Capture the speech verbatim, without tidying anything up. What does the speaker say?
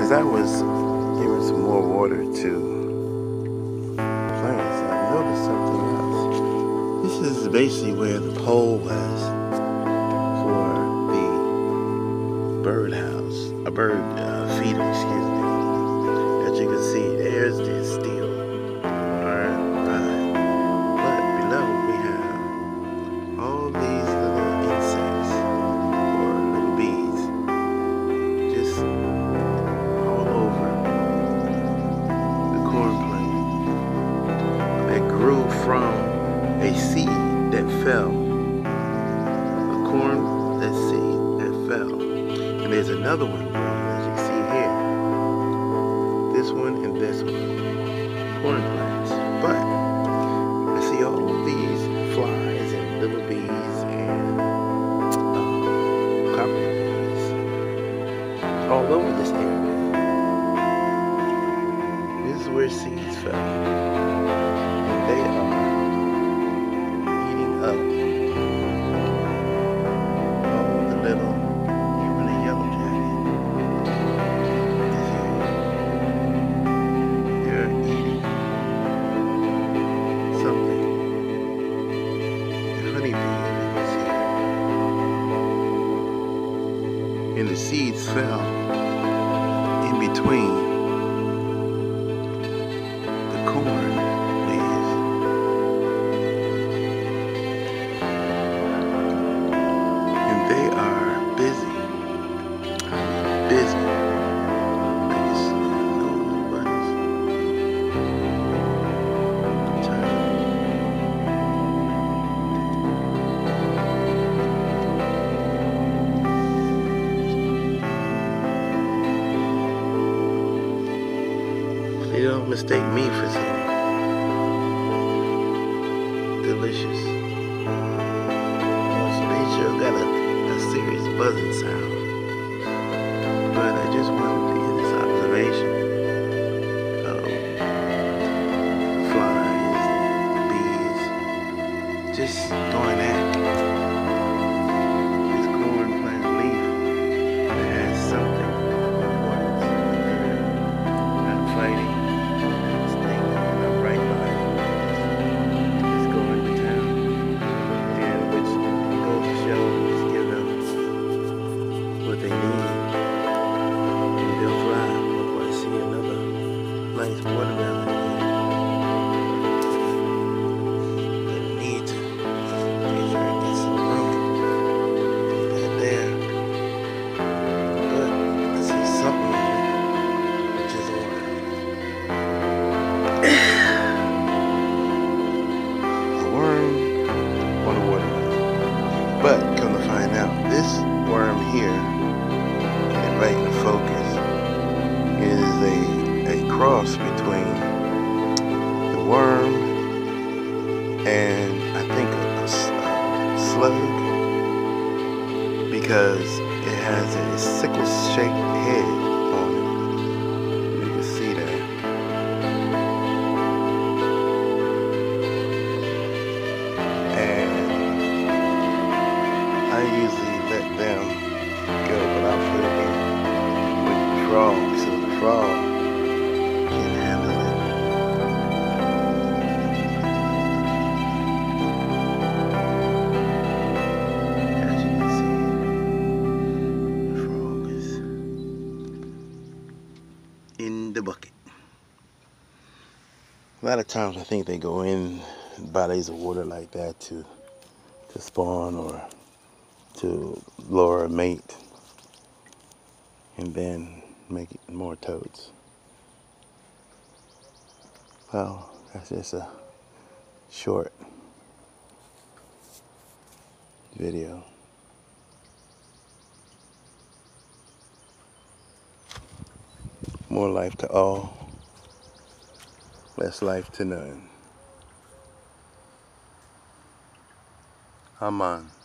as I was giving some more water to plants, I noticed something else. This is basically where the pole was for the birdhouse, a bird uh, feeder, excuse me. As you can see, there's the steel iron rod. But below we have all these little insects or little bees just all over the corn plant that grew from a seed that fell. A corn, that seed that fell. And there's another one growing, as you see here. This one and this one. Corn plants. But I see all these flies and little bees and um, copper bees all over this area. This is where seeds fell. And they are eating up all the little, even the yellow jacket is here. They're eating something. The honeybee is here. And the seeds fell in between the corn leaves. And they are busy. Busy. I can see no little bunnies. They don't mistake me for some delicious. They sure got a, a serious buzzing sound. But I just wanted to get this observation of flies, bees, just going at this corn plant leaf that has something important. They're not fighting. What they need, and they'll thrive. Oh, I see another nice watermelon here. They need to make sure I get some room. Put that there. But I see something which is a worm on a watermelon. But come to find out, this worm here, right in focus, is a, a cross between the worm and I think a, a, a slug, because it has a sickle-shaped head on it. You can see that. And I usually let them go, but I'll put it in with the frog so the frog can handle it. As you can see, the frog is in the bucket. A lot of times I think they go in bodies of water like that to to spawn or to lure a mate, and then make it more toads. Well, that's just a short video. More life to all, less life to none. I'm on.